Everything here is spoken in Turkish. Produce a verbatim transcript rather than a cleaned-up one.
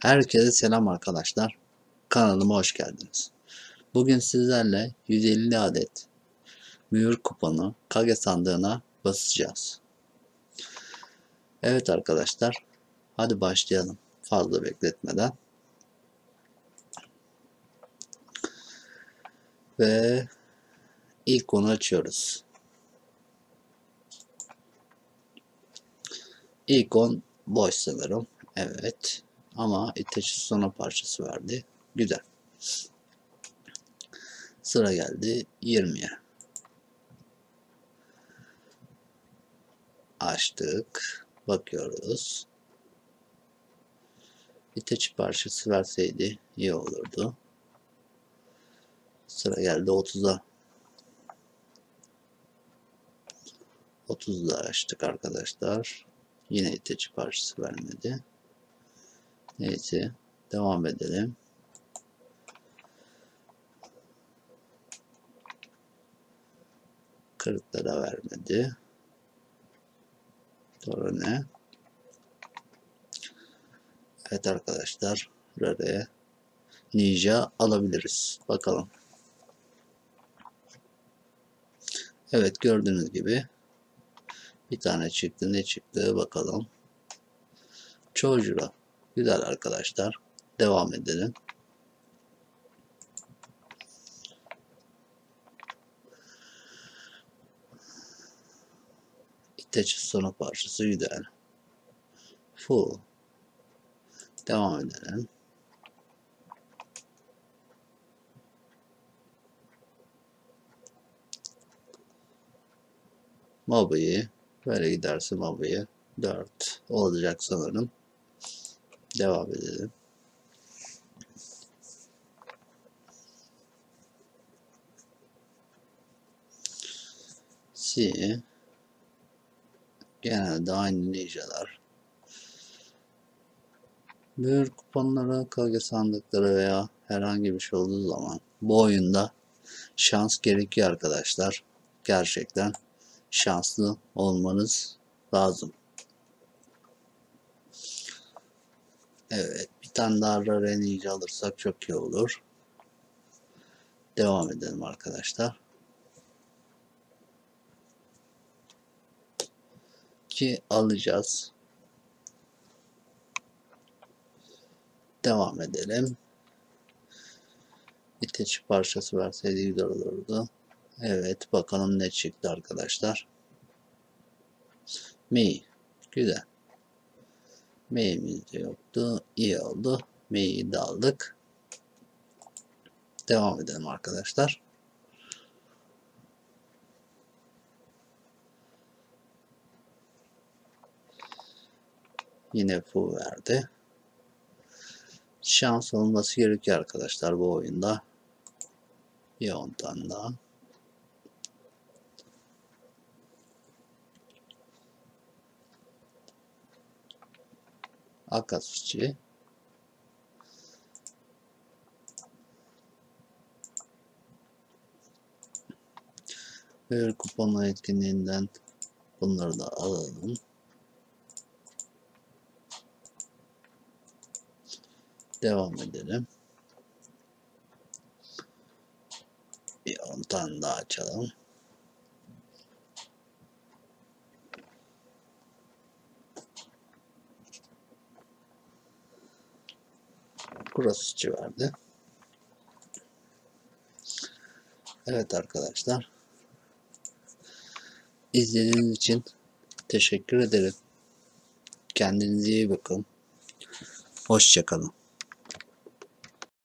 Herkese selam arkadaşlar. Kanalıma hoş geldiniz. Bugün sizlerle yüz elli adet mühür kuponu Kage sandığına basacağız. Evet arkadaşlar, hadi başlayalım fazla bekletmeden. Ve ilk onu açıyoruz. İlk on boş sanırım. Evet. Ama Itachi sona parçası verdi. Güzel. Sıra geldi yirmiye. Açtık. Bakıyoruz. Itachi parçası verseydi iyi olurdu. Sıra geldi otuza. otuzda açtık arkadaşlar. Yine Itachi parçası vermedi. Neyse. Devam edelim. kırkta da vermedi. Sonra ne? Evet arkadaşlar. Rare Ninja alabiliriz. Bakalım. Evet, gördüğünüz gibi bir tane çıktı. Ne çıktı bakalım. Chojuro. Güzel arkadaşlar. Devam edelim. Itachi sona parçası güzel. Full. Devam edelim. Mobi'yi böyle giderse Mobi'yi dört olacak sanırım. Devam edelim. C. Genelde aynı ninjalar. Mühür kuponları, Kage sandıkları veya herhangi bir şey olduğu zaman bu oyunda şans gerekiyor arkadaşlar. Gerçekten şanslı olmanız lazım. Evet, bir tane daha Rare Ninja alırsak çok iyi olur. Devam edelim arkadaşlar. Ki alacağız. Devam edelim. Itachi parçası verseydi güzel olurdu. Evet, bakalım ne çıktı arkadaşlar. Mi. Güzel. Mi'miz de yoktu. İyi oldu. Mi'yi de aldık. Devam edelim arkadaşlar. Yine Fu verdi. Şans olması gerekiyor arkadaşlar bu oyunda. Bir on tane daha. Akatsuchi. Ve kupon etkinliğinden bunları da alalım. Devam edelim. Bir on tane daha açalım. Kurasuchi verdi. Evet arkadaşlar. İzlediğiniz için teşekkür ederim. Kendinize iyi bakın. Hoşça kalın.